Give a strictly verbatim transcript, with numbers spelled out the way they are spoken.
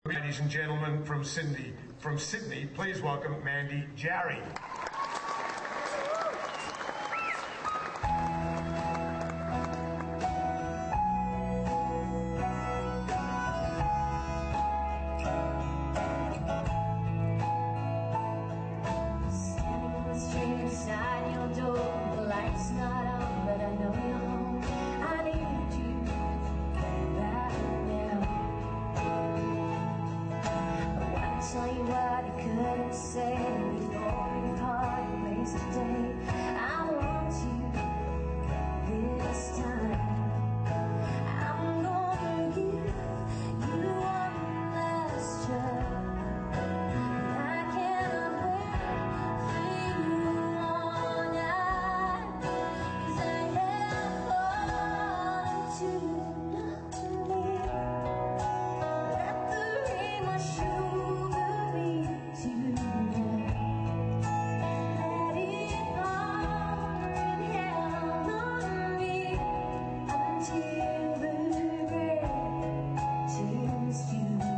Ladies and gentlemen, from Sydney, from Sydney, please welcome Mandi Jarry. Inside your door, the light's not on, but I know you're home. I need you right now. I want to tell you what I couldn't say before we part ways today. I want you this time. I'm gonna give you one last try. You